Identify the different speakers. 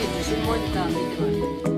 Speaker 1: 受信モニター見てます。